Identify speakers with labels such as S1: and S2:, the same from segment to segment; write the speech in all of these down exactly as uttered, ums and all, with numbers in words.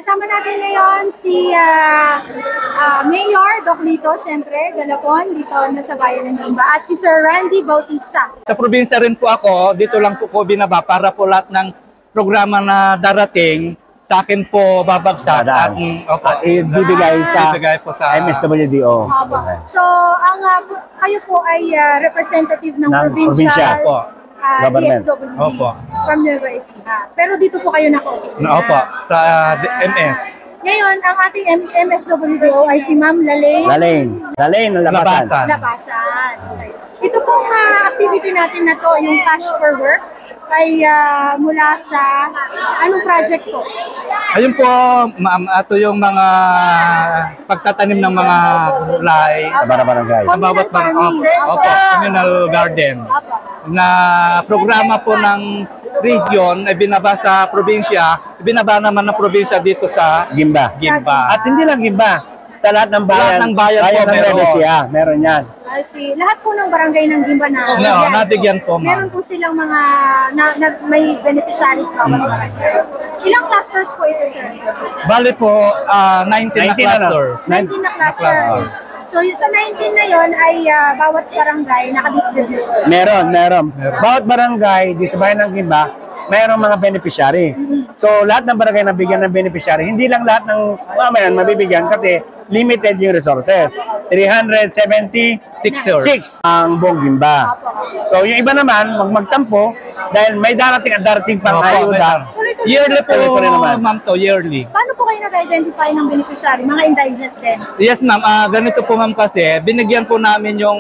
S1: Kasama natin ngayon si uh, uh, Mayor Doc Lito, syempre, Galapon, dito na sa bayan ng Gimba, at si Sir Randy Bautista.
S2: Sa probinsya rin po ako, dito lang po ko binaba para po lahat ng programa na darating sa akin po babagsak at,
S3: opo, at ibibigay sa, po sa M S W D O.
S1: So, ang uh, kayo po ay uh, representative ng, ng provincial, provincial po. Uh, D S W D Opo. From Nueva Ecija. Pero dito po kayo naka-office na.
S2: Opo, sa uh, M S.
S1: Ngayon, ang ating M S W D O ay si Ma'am Lalaine.
S3: Lalaine. Lalaine ng Labasan.
S1: Labasan. Labasan. Okay. Ito pong uh, activity natin na to, yung Cash for Work, ay uh, mula sa anong project po?
S2: Ayun po, ma'am, ato yung mga pagtatanim ng mga gulay
S3: sa barangay.
S2: Sa bawat barangay. Opo, communal garden. Opo. Na programa po ng region ay binaba sa probinsya, binaba naman ng probinsya dito sa
S3: Gimba.
S2: Gimba.
S3: At hindi lang Gimba, sa lahat ng bayan,
S2: lahat ng bayan, bayan po meron
S3: siya, meron yan.
S1: I see. Lahat po ng barangay ng Gimba na
S2: no, nabigyan po, ma'am.
S1: Meron po silang mga na, na, may beneficiaries bawat hmm. barangay. Ilang clusters po ito, sir?
S2: Bali po, uh, nineteen, nineteen na cluster.
S1: nineteen na cluster. So, sa nineteen na yon ay uh, bawat barangay nakadistribute.
S3: Meron, meron, meron. Bawat barangay, di sa bayan ng Gimba, mayroong mga beneficiary. Mm-hmm. So, lahat ng barangay nabigyan ng beneficiary. Hindi lang lahat ng mamayan mabibigyan kasi limited yung resources. three hundred seventy-six ang buong Gimba. So, yung iba naman, mag magtampo dahil may darating at darating pang ayuda.
S2: Yearly po, ma'am, to yearly.
S1: Paano po kayo nag-identify ng beneficiary? Mga indigent din?
S2: Yes, ma'am. Uh, ganito po, ma'am, kasi binigyan po namin yung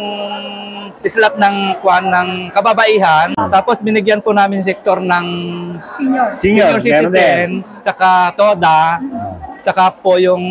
S2: islat ng kuan ng kababaihan, hmm. tapos binigyan po namin sektor ng
S1: senior,
S2: senior, senior citizen, saka TODA, hmm. saka po yung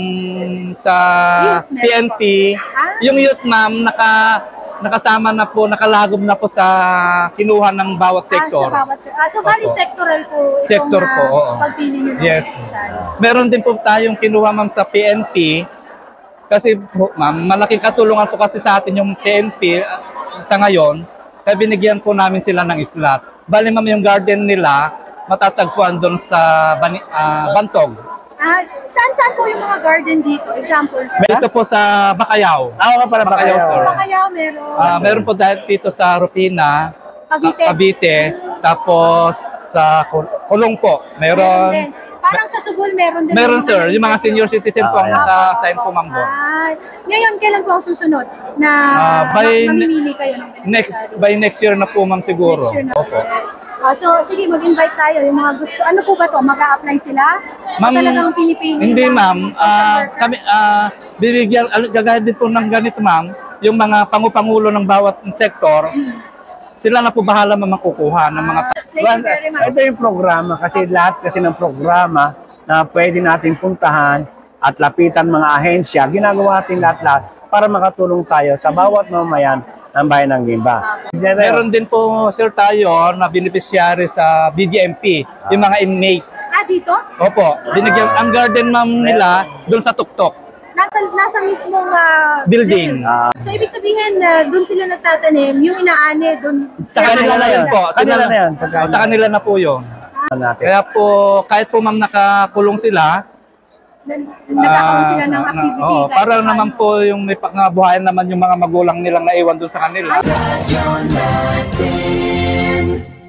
S2: sa P N P, ah. yung youth, ma'am, naka nakasama na po, nakalagom na po sa kinuha ng bawat sektor.
S1: Ah, sa bawat sektor. Ah, so, bali sectoral po itong
S2: sector po,
S1: uh, pagpili nyo ng
S2: yes. Meron din po tayong kinuha, ma'am, sa P N P. Kasi, ma'am, malaking katulungan po kasi sa atin yung P N P sa ngayon. Kaya binigyan po namin sila ng islat. Bali, ma'am, yung garden nila, matatagpuan doon sa uh, Bantog.
S1: Ah, saan-saan po yung mga garden dito? Example?
S2: Dito po sa Bacayao.
S3: Ah, oo pala, Bacayao.
S1: Sa Bacayao meron.
S2: Uh, meron po dito sa Rupina,
S1: Cavite.
S2: Cavite. Tapos sa Kulong po. Meron.
S1: Meron Parang sa Subol meron din.
S2: Meron, sir. Yung mga senior citizen ah, po ang naka-sign po, ma'am.
S1: Ah, ngayon, kailan po ang susunod na
S2: uh, by
S1: mamimili kayo ng
S2: next By next year na po, ma'am, siguro.
S1: Next year na. Opo. Uh, so, sige, mag-invite tayo. Yung mga gusto. Ano po ba to? Mag-a-apply sila?
S2: Ma'am,
S1: talagang pinipili?
S2: Hindi, ma'am. Uh, kami, uh, bibigyan, gagawin din po ng ganito, ma'am. Yung mga pangupangulo ng bawat sektor, hmm. sila na po bahala makukuha ng mga...
S1: Thank you very much.
S3: Ito yung programa kasi okay. lahat kasi ng programa na pwede natin puntahan at lapitan mga ahensya, ginagawa natin lahat-lahat para makatulong tayo sa bawat mamayan ng bayan ng Gimba.
S2: Okay. Meron din po, sir, tayo na beneficiary sa B D M P, ah. yung mga inmate.
S1: Ah, dito?
S2: Opo. Binigyan, ang garden, ma'am, nila doon sa Tuktok.
S1: Nasa, nasa mismong uh,
S2: building.
S1: Uh, so, ibig sabihin, uh, doon sila nagtatanim, yung inaani, doon...
S2: Sa kanila na yun po.
S3: Sa kanila na yun.
S2: Sa kanila na po yun. Ah. Kaya po, kahit po, ma'am, nakakulong sila,
S1: nagkakaroon sila ng activity.
S2: Uh, oh, para ano. naman po yung may pangabuhayan naman yung mga magulang nilang naiwan doon sa kanila.